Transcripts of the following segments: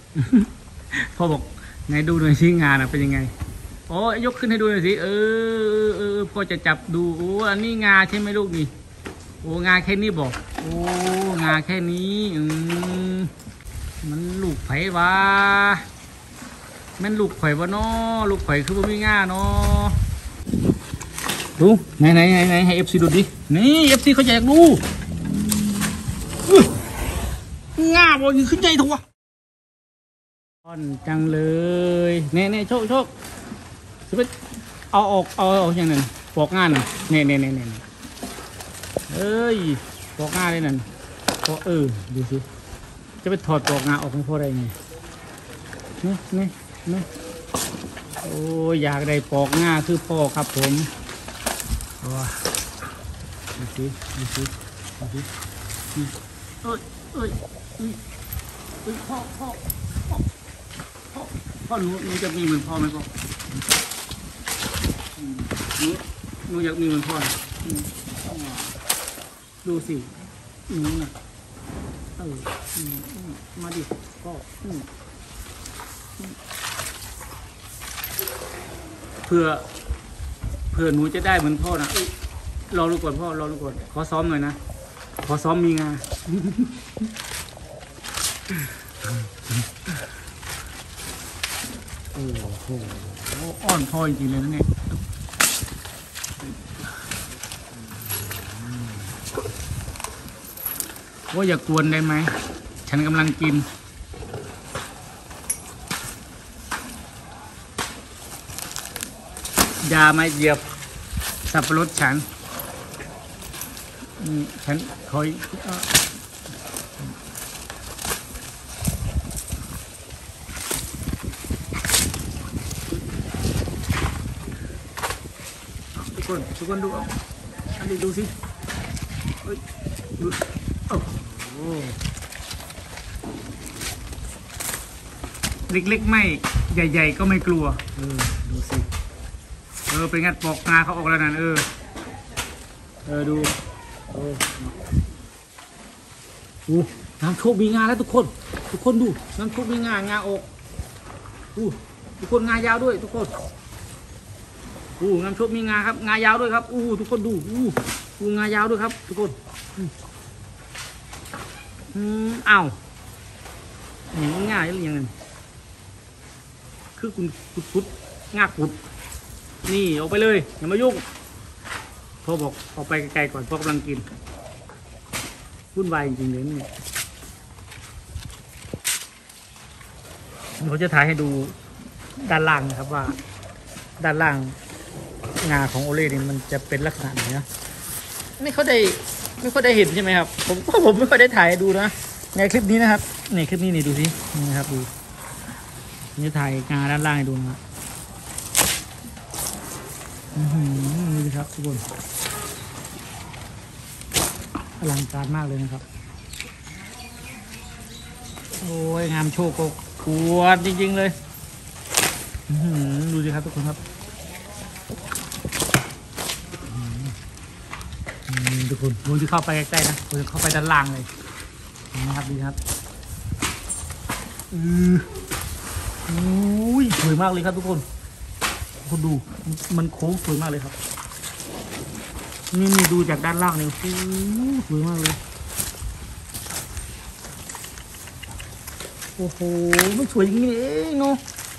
พ่อบอกไหนดูหน่อยสิงานเป็นยังไงโอ้ยกขึ้นให้ดูหน่อยสิพ่อจะจับดูโอ้อันนี้งาใช่ไหมลูกนี่โอ้งาแค่นี้บอกโอ้งาแค่นี้มันลูกไผ่วะมันลูกไผ่วะเนาะลูกไผ่คือว่าไม่ง่าเนาะดูไหนให้เอฟซีดูดินี่เอฟซีเขาอยากดูง่าบอลขึ้นใจถูกวะอ่อนจังเลยเน่โชคจะไปเอาออกเอาอย่างนั้นปอกงานน่ะเน่เอ้ยปอกงานเลยนั่นปอกดูสิจะไปถอดปอกงานออกของพ่อได้ไงนี่โอ้อยากได้ปอกงาคือพ่อครับผมว้าดูสิเอ้ยพ่อหนูจะมีเหมือนพ่อไหมพ่อหนูอยากมีเหมือนพ่อดูสิหนูน่ะมาดิพ่อเพื่อหนูจะได้เหมือนพ่อนะรอดูก่อนพ่อรอดูก่อนขอซ้อมหน่อยนะขอซ้อมมีงาโอ้โหอ่อนพ่อจริงๆเลยนะเนี่ยว่าอย่ากวนได้ไหมฉันกำลังกินยามาเหยียบสับปะรดฉันคอยทุกคนดูอันนี้ดูสิดูโอ้โหเล็กๆไม่ใหญ่ๆก็ไม่กลัวดูสิไปงัดปอกงาเขาออกแล้วนั่นดูน้ำโชคมีงาแล้วทุกคนดูน้ำโชคมีงาออกทุกคนงายาวด้วยทุกคนน้ำโชคมีงาครับงายาวด้วยครับทุกคนดูงายาวด้วยครับทุกคนอ้าวง่ายหรือยังไงคือคุณกุดงากุดนี่ออกไปเลยอย่ามายุ่งพ่อบอกออกไปไกลๆก่อนพ่อกำลังกินวุ่นวายจริงๆเลยนี่ผมจะถ่ายให้ดูด้านล่างนะครับว่าด้านล่างงาของโอเล่นี่มันจะเป็นลักษณะไหนนะไม่ค่อยได้เห็นใช่ไหมครับผมไม่ค่อยได้ถ่ายดูนะในคลิปนี้นะครับในคลิปนี้นี่ดูสินี่ครับดูผมจะถ่ายงาด้านล่างให้ดูนะนี่ครับทุกคนอลังการมากเลยนะครับโอ้ยงามโชคก็ปวดจริงๆเลยดูสิครับทุกคนครับทุกคนผมจะเข้าไปใกล้ๆนะผมจะเข้าไปด้านล่างเลยนะครับดีครับสวยมากเลยครับทุกคนดูมันโค้งสวยมากเลยครับนี่ดูจากด้านล่างเนี่ยสวยมากเลยโอ้โหมันสวยอย่างนี้เองเนาะ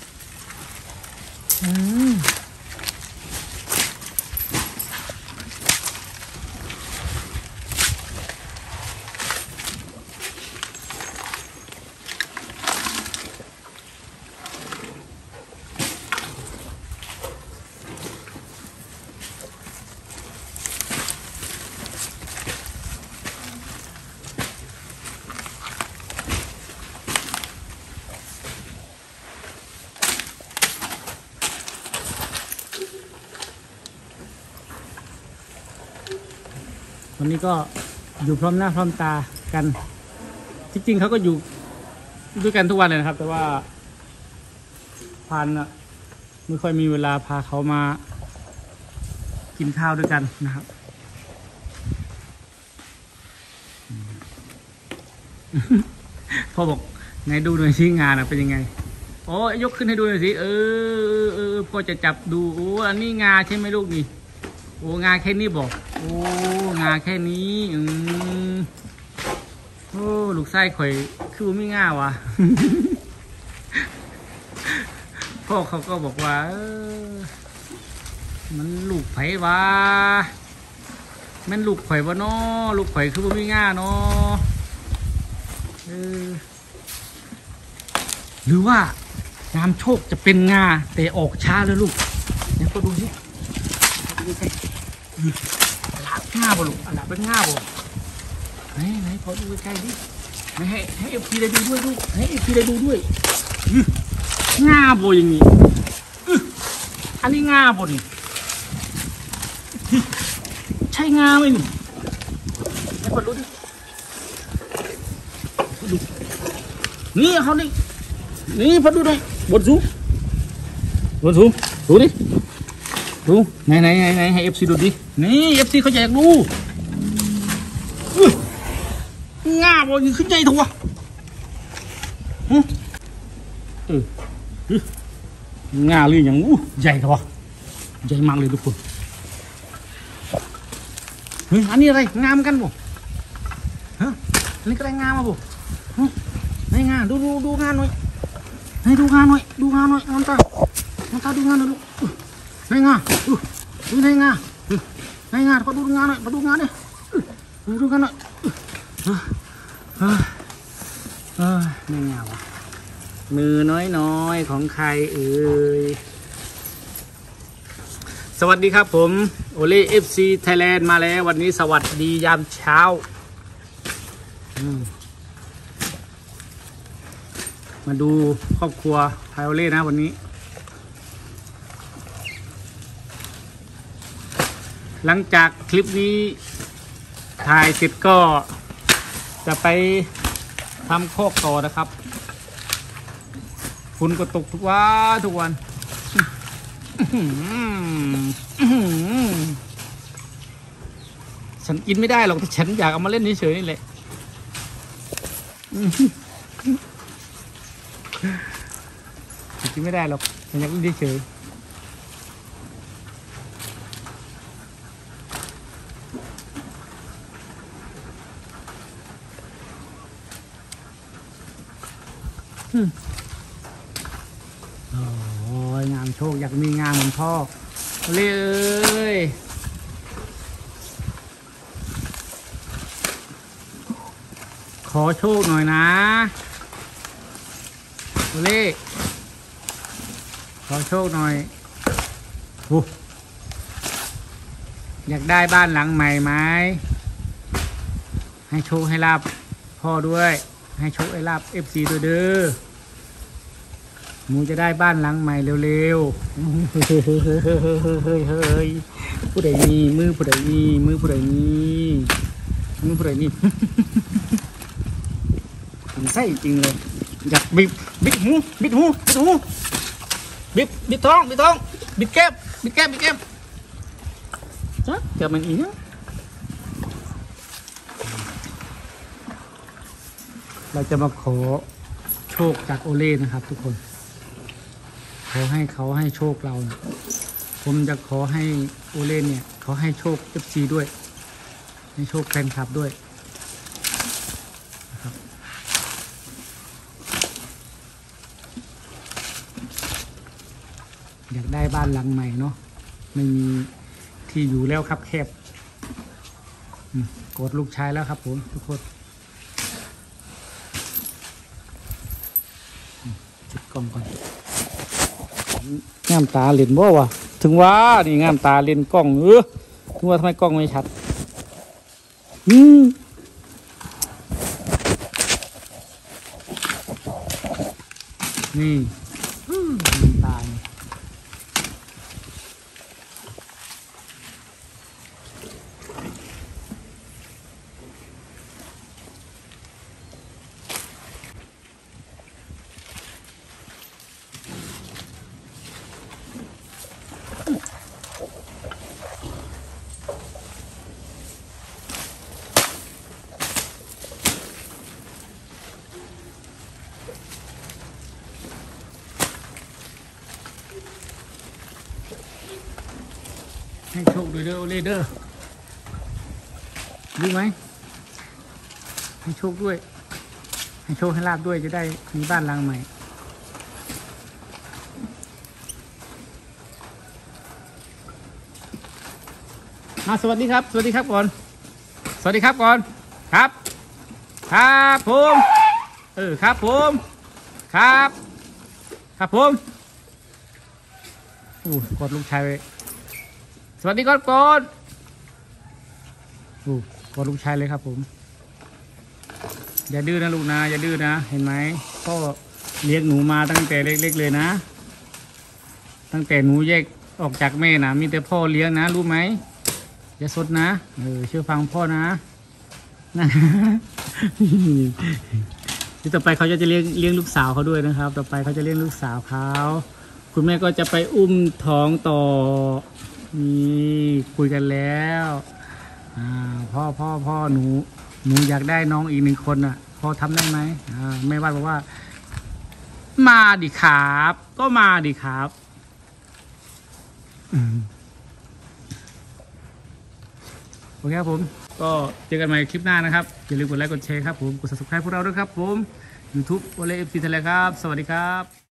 วันนี้ก็อยู่พร้อมหน้าพร้อมตากันจริงๆเขาก็อยู่ด้วยกันทุกวันเลยนะครับแต่ว่าพันไม่ค่อยมีเวลาพาเขามากินข้าวด้วยกันนะครับพ่อบอกไหนดูหน่อยสิงานเป็นยังไงโอ้ยกขึ้นให้ดูหน่อยสิพอจะจับดูโอ้อันนี้งาใช่ไหมลูกนี่โอ้งาแค่นี้บอกโอ้งาแค่นี้โอ้ลูกไส้ข่อยคือไม่ง่าวะ พ่อเขาก็บอกว่ามันลูกไผ่วะมันลูกไผ่วะเนาะลูกไผ่คือไม่ง่าเนาะหรือว่างามโชคจะเป็นงาแต่ออกช้าเลยลูกเดี๋ยวก็ดูสิดูใกล้หลับง่าบ่ลูกหลับเป็นง่าบ่ไหนขอดูใกล้ดิให้เอฟซีได้ดูด้วยลูกให้เอฟซีได้ดูด้วยง่าบ่อย่างนี้อันนี้ง่าบ่นี่ใช่ง่าไหมนี่ให้ขอดูดินี่เขานี่พอดูหน่อยบนสูงดูดิดูไหนให้เอฟซีดูดินี่เอฟซีเขาอยากดูง่าบ่ยังขึ้นใจถูกวะง่าเลยอย่างใหญ่ถูกวะใหญ่มากเลยทุกคนเฮ้ยอันนี้อะไรงามกันบ่ฮะอันนี้ก็ได้งามมาบ่ไหนงานดูงานหน่อยให้ดูงานหน่อยงานตาดูงานหน่อยลูกไหนงานดูไหนงานก็ดูงานหน่อยมาดูงานดิดูงานหน่อยไม่งานวะมือน้อยของใครเอ่ยสวัสดีครับผมโอเล่ FC Thailand มาแล้ววันนี้สวัสดียามเช้ามาดูครอบครัวไพโอเล่นะวันนี้หลังจากคลิปนี้ถ่ายเสร็จก็จะไปทำโคกต่อนะครับฝนก็ตกทุกวันฉันกินไม่ได้หรอกแต่ฉันอยากเอามาเล่นเฉยๆนี่แหละกินไม่ได้หรอกฉันอยากเล่นเฉยโอ้ยงามโชคอยากมีงานเหมือนพ่อเลยขอโชคหน่อยนะเล่ขอโชคหน่อยอยากได้บ้านหลังใหม่ไหมให้โชคให้ลาบพ่อด้วยให้โชคให้ลาบ FC ด้วยเด้อหมูจะได้บ้านหลังใหม่เร็วๆเฮ้ยผู้ใดมีมือผู้ใดมีมันไส้จริงเลยอยากบิดหูบิดท้องบิดแก้มจ้ะเกิดมันอีกนะเราจะมาขอโชคจากโอเล่นะครับทุกคนขอให้เขาให้โชคเรานะผมจะขอให้โอเล่เนี่ยเขาให้โชค FC ด้วยให้โชคแฟนคลับด้วยนะครับอยากได้บ้านหลังใหม่เนาะไม่มีที่อยู่แล้วครับแคบกดลูกชายแล้วครับผมทุกคนจุดกล้องก่อนงามตาเลนบ่วะถึงว่านี่งามตาเลนกล้องถึงว่าทำไมกล้องไม่ชัดนี่งามตาให้โชคด้วยเด้อโอเล่เด้อรู้ไหมให้โชคด้วยให้โชคให้ลาบด้วยจะได้มีบ้านหลังใหม่สวัสดีครับสวัสดีครับก่อนสวัสดีครับก่อนครับครับผมครับผมครับครับผมกดลูกชายไปสวัสดีก่อนก่อนกดลูกชายเลยครับผมอย่าดื้อนะลูกนะอย่าดื้อนะเห็นไหมพ่อเลี้ยงหนูมาตั้งแต่เล็กๆเลยนะตั้งแต่หนูแยกออกจากแม่นะมีแต่พ่อเลี้ยงนะรู้ไหมอย่าสดนะเชื่อฟังพ่อนะนะที่ต่อไปเขาจะเลี้ยงลูกสาวเขาด้วยนะครับต่อไปเขาจะเลี้ยงลูกสาวเขาคุณแม่ก็จะไปอุ้มท้องต่อนี่คุยกันแล้วพ่อหนูอยากได้น้องอีก1 คนอ่ะพ่อทำได้ไหมแม่ว่าบอกว่ามาดิครับก็มาดิครับโอเคครับผมก็เจอกันใหม่คลิปหน้านะครับอย่าลืมกดไลค์กดแชร์ครับผมกด subscribe พวกเราด้วยครับผม YouTube โอเล่ FC ทะเลครับสวัสดีครับ